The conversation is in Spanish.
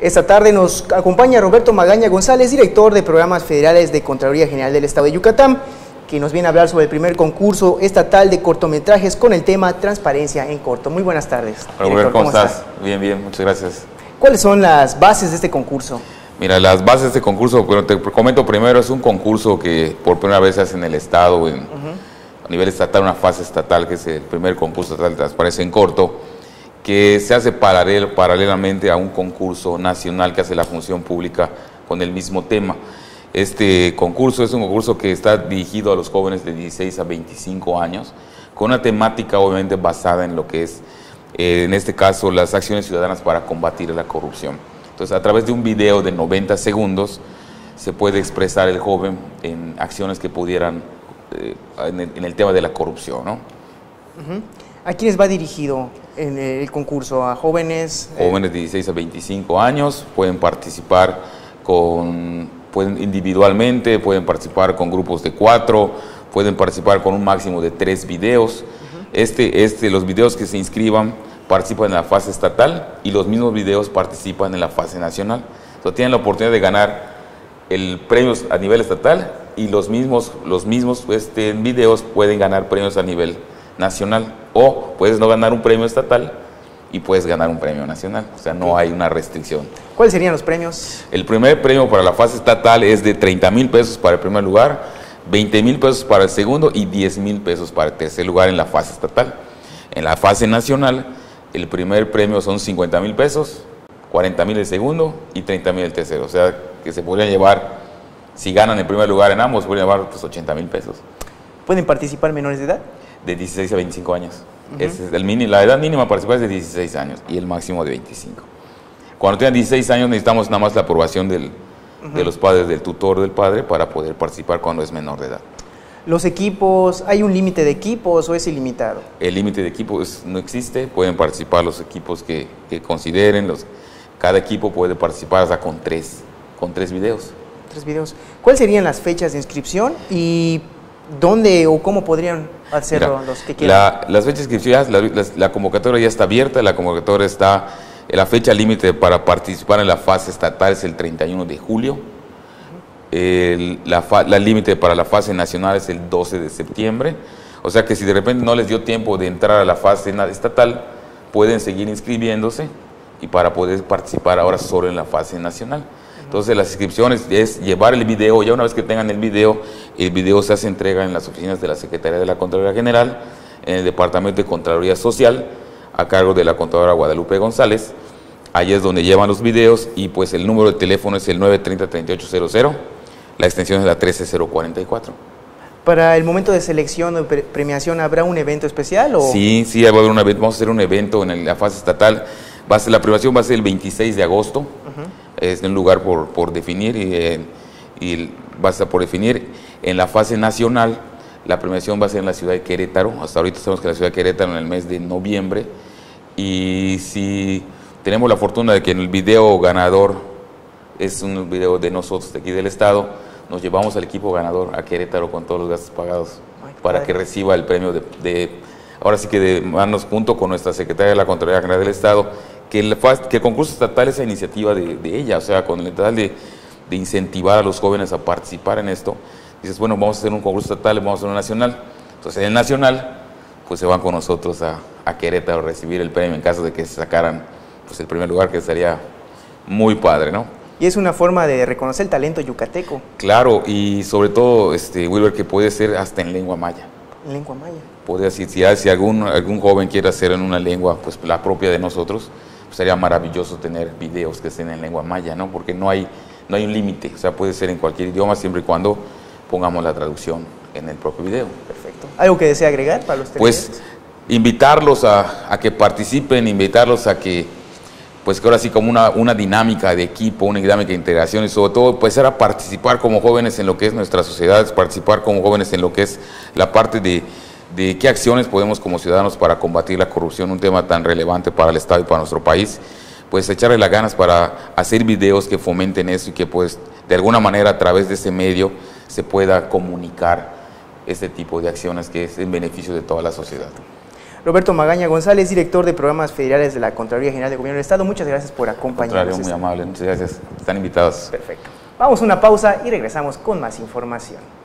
Esta tarde nos acompaña Roberto Magaña González, director de Programas Federales de Contraloría General del Estado de Yucatán, que nos viene a hablar sobre el primer concurso estatal de cortometrajes con el tema Transparencia en Corto. Muy buenas tardes. Hola, Roberto, ¿cómo estás? Bien, muchas gracias. ¿Cuáles son las bases de este concurso? Mira, las bases de este concurso, bueno, te comento primero, es un concurso que por primera vez se hace en el Estado, a nivel estatal, una fase estatal, que es el primer concurso estatal de Transparencia en Corto, que se hace paralelamente a un concurso nacional que hace la función pública con el mismo tema. Este concurso es un concurso que está dirigido a los jóvenes de 16 a 25 años, con una temática obviamente basada en lo que es, en este caso, las acciones ciudadanas para combatir la corrupción. Entonces, a través de un video de 90 segundos, se puede expresar el joven en acciones que pudieran, en el tema de la corrupción, ¿no? ¿A quiénes va dirigido en el concurso? ¿A jóvenes? Jóvenes de 16 a 25 años, pueden participar individualmente, pueden participar con grupos de 4, pueden participar con un máximo de 3 videos. Los videos que se inscriban participan en la fase estatal y los mismos videos participan en la fase nacional. Entonces tienen la oportunidad de ganar el premio a nivel estatal y los mismos videos pueden ganar premios a nivel nacional, o puedes no ganar un premio estatal y puedes ganar un premio nacional, o sea, no hay una restricción. ¿Cuáles serían los premios? El primer premio para la fase estatal es de 30,000 pesos para el primer lugar, 20,000 pesos para el segundo y 10,000 pesos para el tercer lugar en la fase estatal. En la fase nacional, el primer premio son 50,000 pesos, 40,000 el segundo y 30,000 el tercero, o sea, que se podrían llevar, si ganan el primer lugar en ambos, podrían llevar 80,000 pesos. ¿Pueden participar menores de edad? De 16 a 25 años. La edad mínima para participar es de 16 años y el máximo de 25. Cuando tengan 16 años necesitamos nada más la aprobación de los padres, del tutor del padre, para poder participar cuando es menor de edad. ¿Los equipos, hay un límite de equipos o es ilimitado? El límite de equipos no existe, pueden participar los equipos que consideren, cada equipo puede participar hasta con tres videos. 3 videos. ¿Cuáles serían las fechas de inscripción y dónde o cómo podrían hacerlo? Mira, los que quieran? Las fechas de inscripción, la convocatoria ya está abierta, la convocatoria está, la límite para participar en la fase estatal es el 31 de julio, la límite para la fase nacional es el 12 de septiembre, o sea que si de repente no les dio tiempo de entrar a la fase estatal, pueden seguir inscribiéndose y para poder participar ahora solo en la fase nacional. Entonces las inscripciones es llevar el video, ya una vez que tengan el video se hace entrega en las oficinas de la Secretaría de la Contraloría General, en el Departamento de Contraloría Social, a cargo de la Contralora Guadalupe González. Ahí es donde llevan los videos y pues el número de teléfono es el 930-3800, la extensión es la 13044. ¿Para el momento de selección o premiación habrá un evento especial? ¿O? Sí, va a haber un evento, vamos a hacer un evento en la fase estatal, la premiación va a ser el 26 de agosto. Es un lugar por definir y va a estar por definir. En la fase nacional, la premiación va a ser en la ciudad de Querétaro. Hasta ahorita sabemos que la ciudad de Querétaro en el mes de noviembre. Y si tenemos la fortuna de que en el video ganador es un video de nosotros de aquí del estado, nos llevamos al equipo ganador a Querétaro con todos los gastos pagados para que reciba el premio ahora sí que de manos junto con nuestra Secretaria de la Contraloría General del Estado, que el concurso estatal es la iniciativa de ella, o sea, con el tal de incentivar a los jóvenes a participar en esto. Dices, bueno, vamos a hacer un concurso estatal, vamos a hacer un nacional. Entonces, en el nacional, pues se van con nosotros a Querétaro a recibir el premio en caso de que se sacaran pues, el primer lugar, que estaría muy padre, ¿no? Y es una forma de reconocer el talento yucateco. Claro, y sobre todo, Wilber, que puede ser hasta en lengua maya. En lengua maya. Podría decir, si algún joven quiere hacer en una lengua, pues la propia de nosotros, pues sería maravilloso tener videos que estén en lengua maya, ¿no? Porque no hay un límite, o sea, puede ser en cualquier idioma siempre y cuando pongamos la traducción en el propio video. Perfecto. ¿Algo que desea agregar para los televidentes? Pues invitarlos a que participen, invitarlos a que, pues que ahora sí como una dinámica de equipo, una dinámica de integración y sobre todo pues a participar como jóvenes en lo que es nuestra sociedad, participar como jóvenes en lo que es la parte de qué acciones podemos como ciudadanos para combatir la corrupción, un tema tan relevante para el Estado y para nuestro país, pues echarle las ganas para hacer videos que fomenten eso y que pues de alguna manera a través de ese medio se pueda comunicar este tipo de acciones que es en beneficio de toda la sociedad. Roberto Magaña González, director de Programas Federales de la Contraloría General de Gobierno del Estado. Muchas gracias por acompañarnos. Muy amable, muchas gracias. Están invitados. Perfecto. Vamos a una pausa y regresamos con más información.